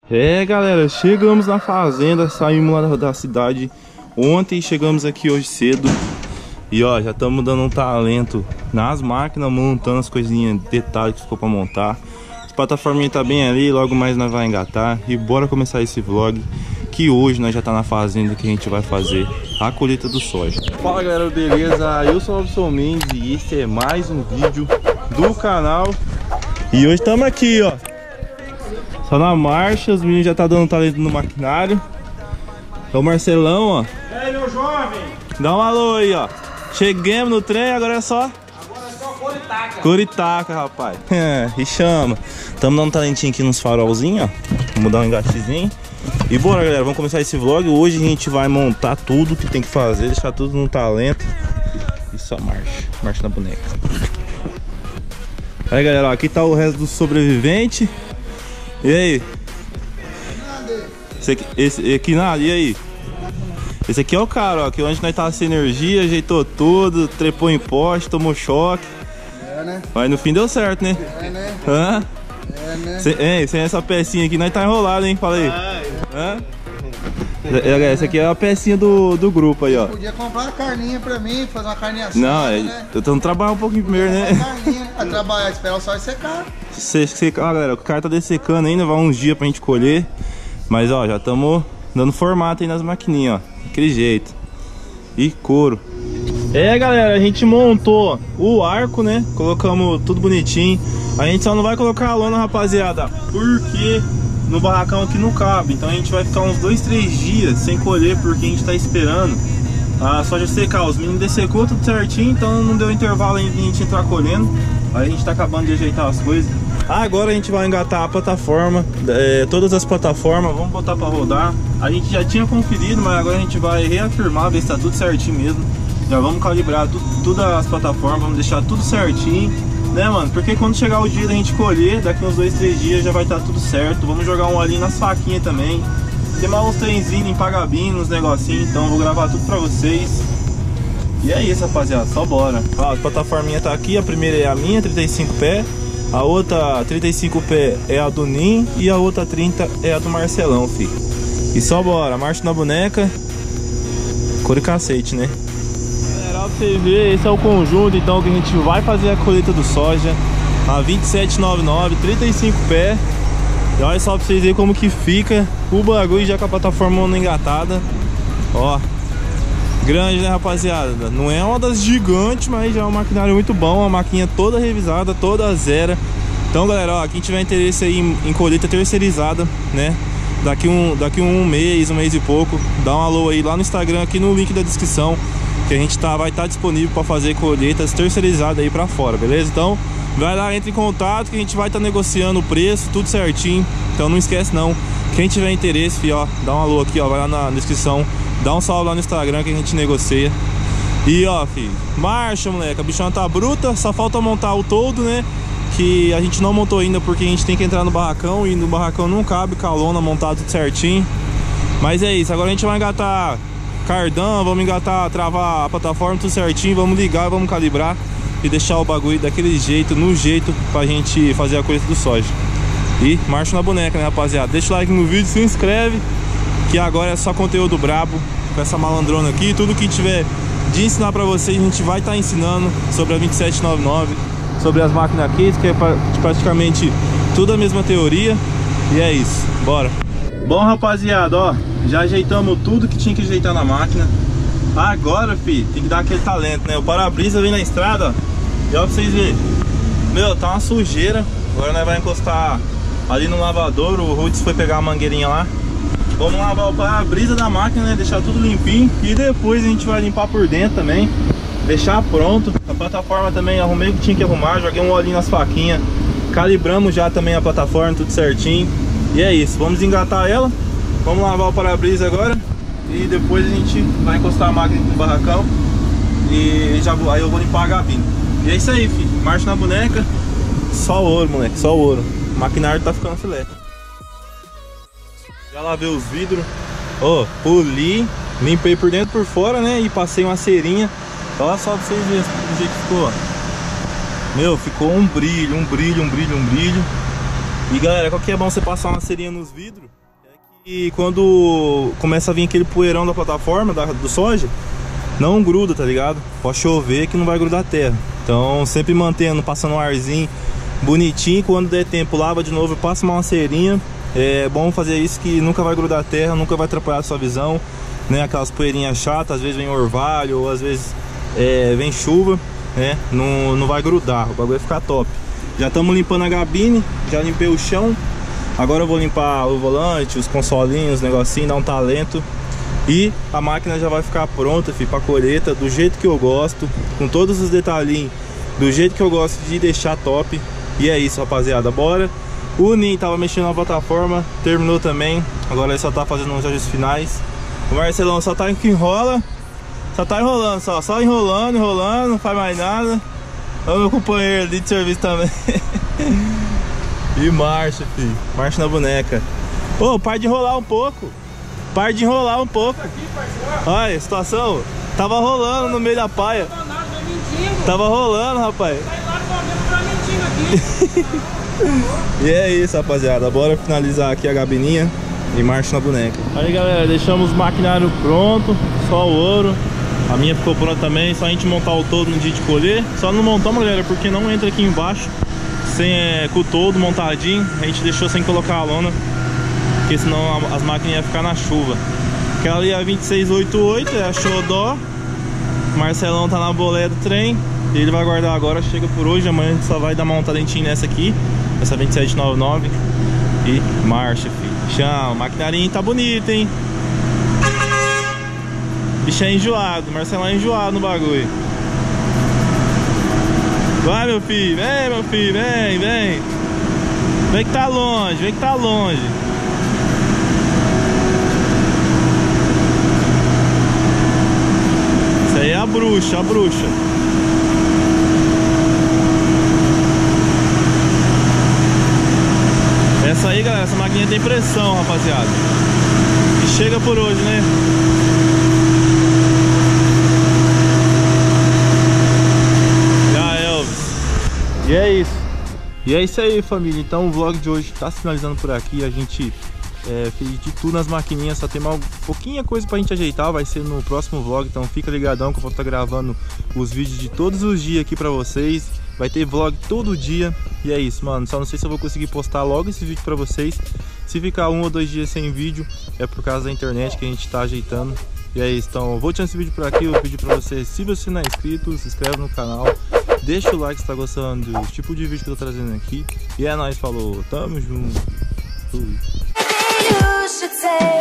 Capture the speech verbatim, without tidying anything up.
É, galera, chegamos na fazenda, saímos lá da cidade ontem, chegamos aqui hoje cedo. E ó, já estamos dando um talento nas máquinas, montando as coisinhas, detalhes que ficou pra montar. As plataforminhas tá bem ali, logo mais nós vai engatar. E bora começar esse vlog, que hoje nós já tá na fazenda, que a gente vai fazer a colheita do soja. Fala galera, beleza? Eu sou o Robson Mendes e esse é mais um vídeo do canal. E hoje estamos aqui, ó, só na marcha, os meninos já tá dando talento no maquinário. É o Marcelão, ó. E aí, meu jovem? Dá um alô aí, ó. Cheguemos no trem, agora é só... Agora é só Coritaca. Coritaca, rapaz. É, e chama. Tamo dando um talentinho aqui nos farolzinhos, ó. Vamos dar um engatezinho. E bora, galera, vamos começar esse vlog. Hoje a gente vai montar tudo que tem que fazer, deixar tudo no talento. E só marcha. Marcha na boneca. Aí, galera, ó, aqui tá o resto do sobrevivente. E aí? Esse aqui, esse aqui nada, e aí? Esse aqui é o cara, ó, que onde nós tava sem energia, ajeitou tudo, trepou em poste, tomou choque. É, né? Mas no fim deu certo, né? É, né? Hã? É, né? Sem, é, sem essa pecinha aqui nós tá enrolado, hein? Fala aí. Hã? É, essa aqui é a pecinha do, do grupo aí, ó. Podia comprar uma carninha pra mim, fazer uma carninha assada, Não, é, né? eu tô trabalhando um pouquinho primeiro, né? Uma carninha, a trabalhar, esperar o sol secar. Se, se, ó, galera, o cara tá dessecando ainda, vai uns dias pra gente colher. Mas ó, já estamos dando formato aí nas maquininhas, ó. Daquele jeito. E couro. É, galera, a gente montou o arco, né? Colocamos tudo bonitinho. A gente só não vai colocar a lona, rapaziada, porque no barracão aqui não cabe. Então a gente vai ficar uns dois, três dias sem colher, porque a gente tá esperando a soja secar. Os meninos dessecou tudo certinho, então não deu intervalo ainda de a gente entrar colhendo. Aí a gente tá acabando de ajeitar as coisas. Agora a gente vai engatar a plataforma, é, todas as plataformas, vamos botar pra rodar. A gente já tinha conferido, mas agora a gente vai reafirmar, ver se tá tudo certinho mesmo. Já vamos calibrar tu, todas as plataformas, vamos deixar tudo certinho, né, mano? Porque quando chegar o dia da gente colher, daqui uns dois, três dias já vai estar tá tudo certo. Vamos jogar um ali nas faquinhas também. Tem mais uns trenzinhos em pagabinho, uns negocinhos, então eu vou gravar tudo pra vocês. E é isso, rapaziada, só bora. Ó, a plataforminha tá aqui, a primeira é a minha, trinta e cinco pé. A outra trinta e cinco pé é a do Nin e a outra trinta é a do Marcelão, filho. E só bora, marcha na boneca. Couro e cacete, né? Galera, ó, pra você ver, esse é o conjunto então que a gente vai fazer a colheita do soja. A vinte e sete noventa e nove, trinta e cinco pé. E olha só pra vocês verem como que fica o bagulho já com a plataforma engatada. Ó, grande, né, rapaziada? Não é uma das gigantes, mas já é um maquinário muito bom. Uma maquinha toda revisada, toda zero. Então, galera, ó, quem tiver interesse aí em, em colheita terceirizada, né? Daqui um, daqui um mês, um mês e pouco, dá um alô aí lá no Instagram, aqui no link da descrição, que a gente tá, vai estar tá disponível para fazer colheitas terceirizadas aí pra fora, beleza? Então, vai lá, entre em contato que a gente vai estar tá negociando o preço, tudo certinho. Então não esquece não. Quem tiver interesse, fi, ó, dá um alô aqui, ó, vai lá na descrição. Dá um salve lá no Instagram que a gente negocia. E ó, filho, marcha, moleque. A bichona tá bruta, só falta montar o todo, né? Que a gente não montou ainda porque a gente tem que entrar no barracão. E no barracão não cabe calona montado tudo certinho. Mas é isso, agora a gente vai engatar cardão, vamos engatar, travar a plataforma tudo certinho. Vamos ligar, vamos calibrar e deixar o bagulho daquele jeito, no jeito, pra gente fazer a colheita do soja. E marcha na boneca, né, rapaziada? Deixa o like no vídeo, se inscreve, que agora é só conteúdo brabo com essa malandrona aqui. Tudo que tiver de ensinar pra vocês, a gente vai estar tá ensinando sobre a vinte e sete noventa e nove, sobre as máquinas aqui, que é praticamente tudo a mesma teoria. E é isso, bora. Bom, rapaziada, ó, já ajeitamos tudo que tinha que ajeitar na máquina. Agora, fi, tem que dar aquele talento, né? O para-brisa vem na estrada, ó, e ó, pra vocês verem. Meu, tá uma sujeira. Agora nós vamos encostar ali no lavador. O Rudes foi pegar a mangueirinha lá. Vamos lavar o para-brisa da máquina, né? Deixar tudo limpinho. E depois a gente vai limpar por dentro também, deixar pronto. A plataforma também arrumei o que tinha que arrumar. Joguei um olhinho nas faquinhas. Calibramos já também a plataforma, tudo certinho. E é isso, vamos engatar ela. Vamos lavar o para-brisa agora. E depois a gente vai encostar a máquina no barracão. E já vou, aí eu vou limpar a gabina. E é isso aí, filho. Marcha na boneca. Só ouro, moleque, só ouro. O maquinário tá ficando filé. Já lavei os vidros. Ó, oh, poli. Limpei por dentro e por fora, né? E passei uma cerinha. Olha só pra vocês verem do jeito que ficou. Meu, ficou um brilho, um brilho, um brilho, um brilho. E galera, qual que é bom você passar uma cerinha nos vidros? É que quando começa a vir aquele poeirão da plataforma, da, do soja, não gruda, tá ligado? Pode chover que não vai grudar a terra. Então sempre mantendo, passando um arzinho bonitinho. Quando der tempo, lava de novo, passa uma cerinha. É bom fazer isso que nunca vai grudar a terra, nunca vai atrapalhar a sua visão, né? Aquelas poeirinhas chatas, às vezes vem orvalho, ou às vezes é, vem chuva, né? Não, não vai grudar, o bagulho vai ficar top. Já estamos limpando a gabine, já limpei o chão. Agora eu vou limpar o volante, os consolinhos, os negocinhos, dar um talento. E a máquina já vai ficar pronta, filho, pra colheita, do jeito que eu gosto, com todos os detalhinhos, do jeito que eu gosto de deixar top. E é isso, rapaziada, bora. O Ninho tava mexendo na plataforma, terminou também. Agora ele só tá fazendo uns ajustes finais. O Marcelão só tá que enrola, só tá enrolando, só, só enrolando, enrolando, não faz mais nada. Olha o meu companheiro ali de serviço também. E marcha, filho, marcha na boneca. Ô, oh, para de enrolar um pouco. Para de enrolar um pouco. Olha a situação. Tava rolando no meio da paia. Tava rolando, rapaz. E é isso, rapaziada. Bora finalizar aqui a gabininha e marcha na boneca. Aí, galera, deixamos o maquinário pronto. Só o ouro. A minha ficou pronta também. Só a gente montar o todo no dia de colher. Só não montamos, galera, porque não entra aqui embaixo sem, é, com o todo montadinho. A gente deixou sem colocar a lona, porque senão as máquinas iam ficar na chuva. Aquela ali é a vinte e seis oitenta e oito, é a Xodó. O Marcelão tá na boleia do trem. Ele vai guardar agora, chega por hoje. Amanhã a gente só vai dar uma montadentinha nessa aqui, essa vinte e sete noventa e nove. E marcha, filho. Chão, o maquinarinho tá bonito, hein? Bicho é enjoado, o Marcelão é enjoado no bagulho. Vai, meu filho, vem, meu filho, vem, vem. Vem que tá longe, vem que tá longe. Isso aí é a bruxa, a bruxa. Essa aí, galera, essa maquininha tem pressão, rapaziada. E chega por hoje, né? Já, Elvis. E é isso. E é isso aí, família. Então o vlog de hoje tá se finalizando por aqui. A gente é, fez de tudo nas maquininhas. Só tem uma pouquinha coisa pra gente ajeitar. Vai ser no próximo vlog. Então fica ligadão que eu vou estar gravando os vídeos de todos os dias aqui pra vocês. Vai ter vlog todo dia. E é isso, mano. Só não sei se eu vou conseguir postar logo esse vídeo pra vocês. Se ficar um ou dois dias sem vídeo, é por causa da internet que a gente tá ajeitando. E é isso. Então vou tirando esse vídeo por aqui. Eu vou pedir pra você, se você não é inscrito, se inscreve no canal. Deixa o like se tá gostando do tipo de vídeo que eu tô trazendo aqui. E é nóis, falou. Tamo junto. Fui.